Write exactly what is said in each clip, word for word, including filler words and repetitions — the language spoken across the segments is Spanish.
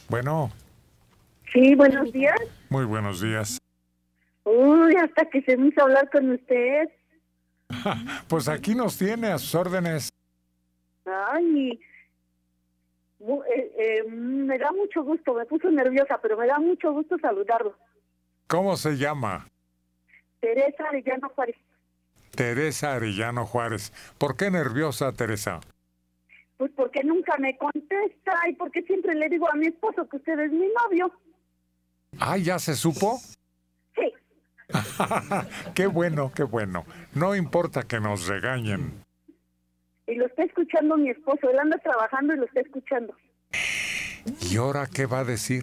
Bueno. Sí, buenos días. Muy buenos días. Uy, hasta que se me hizo hablar con usted. Pues aquí nos tiene a sus órdenes. Ay, mu- eh, eh, me da mucho gusto, me puso nerviosa, pero me da mucho gusto saludarlo. ¿Cómo se llama? Teresa Arellano Juárez. Teresa Arellano Juárez. ¿Por qué nerviosa, Teresa? Pues porque nunca me contesta y porque siempre le digo a mi esposo que usted es mi novio. Ah, ¿ya se supo? Sí. Qué bueno, qué bueno. No importa que nos regañen. Y lo está escuchando mi esposo, él anda trabajando y lo está escuchando. ¿Y ahora qué va a decir?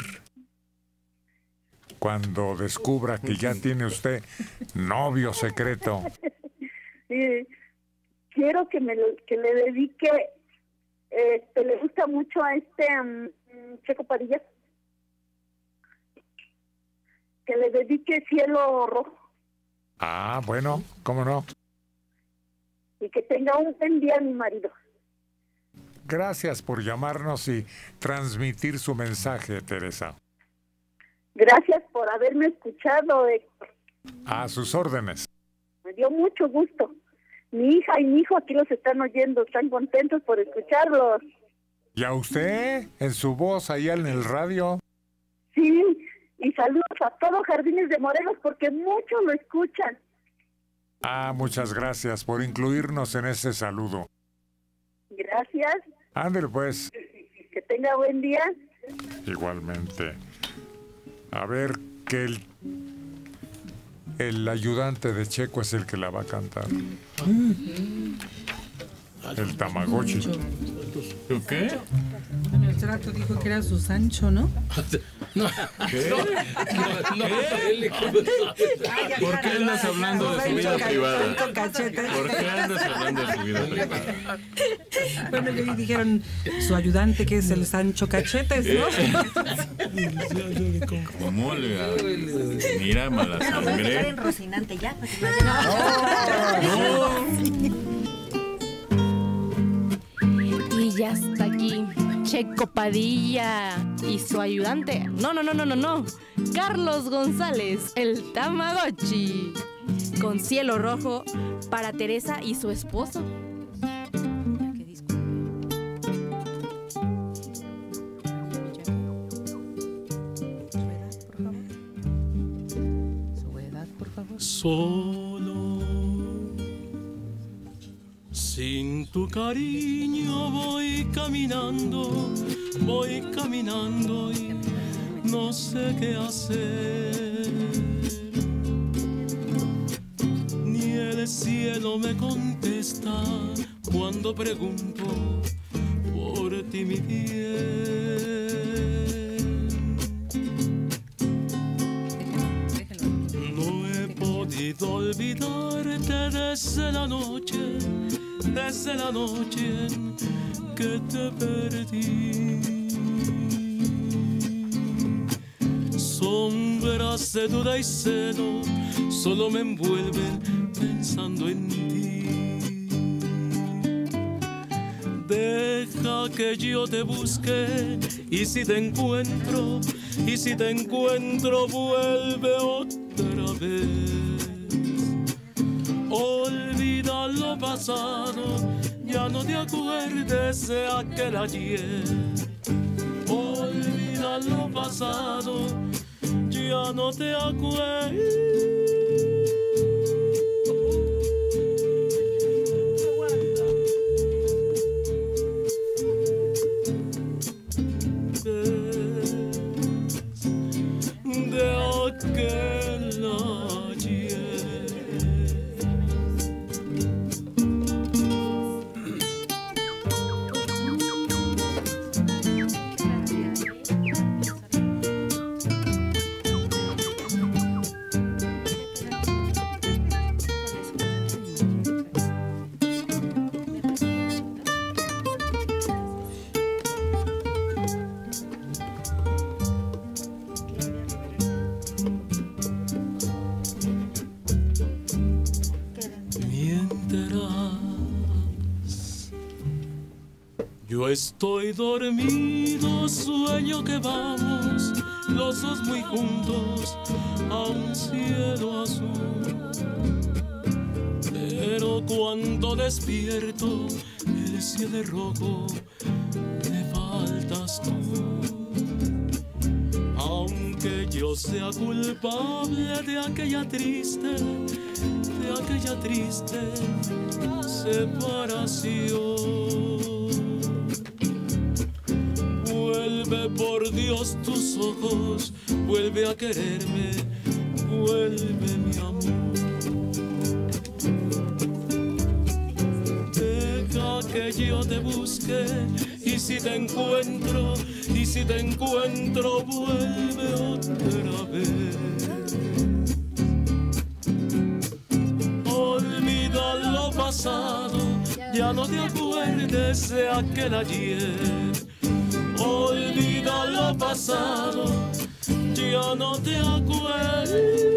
Cuando descubra que ya tiene usted novio secreto. Eh, quiero que me lo- que le dedique, este, le gusta mucho a este um, Checo Padilla, que le dedique Cielo Rojo Ah, bueno, ¿cómo no? y que tenga un buen día mi marido. Gracias por llamarnos y transmitir su mensaje, Teresa. Gracias por haberme escuchado, Héctor. A sus órdenes. Me dio mucho gusto. Mi hija y mi hijo aquí los están oyendo, están contentos por escucharlos. ¿Y a usted? En su voz allá en el radio. Sí, y saludos a todos Jardines de Morelos porque muchos lo escuchan. Ah, muchas gracias por incluirnos en ese saludo. Gracias, Ándale pues, que tenga buen día. igualmente. A ver, que el, el ayudante de Checo es el que la va a cantar. El Tamagotchi. ¿Qué? Bueno, el trato dijo que era su Sancho, ¿no? ¿Qué? ¿Por qué andas hablando de su vida privada? ¿Por qué andas hablando de su vida privada? Bueno, y ahí dijeron su ayudante que es el Sancho Cachetes, ¿no? ¿Cómo le mira mala Pero voy a estar sangre? en Rocinante ya, para que vayan. Y ya está aquí Checo Padilla y su ayudante. No, no, no, no, no, no. Carlos González, el Tamagotchi. Con Cielo Rojo para Teresa y su esposo. ¿Qué disco? Su edad, por favor. Solo, sin tu cariño voy caminando, voy caminando y no sé qué hacer. Ni el cielo me contesta cuando pregunto por ti, mi bien. No he podido olvidarte desde la noche, desde la noche en que te perdí. Sombras de duda y celo solo me envuelven pensando en ti. Deja que yo te busque y si te encuentro, y si te encuentro vuelve otra vez. Olvida lo pasado, ya no te acuerdes de aquel ayer. Olvida lo pasado, ya no te acuerdes de aquel ayer. estoy dormido, sueño que vamos los dos muy juntos a un cielo azul. Pero cuando despierto, el cielo es rojo, me faltas tú. Aunque yo sea culpable de aquella triste, de aquella triste separación. Vuelve por Dios tus ojos, vuelve a quererme, vuelve mi amor. Deja que yo te busque y si te encuentro, y si te encuentro, vuelve otra vez. Olvida lo pasado, ya no te acuerdes de aquel ayer. Olvida lo pasado, ya no te acuerdes.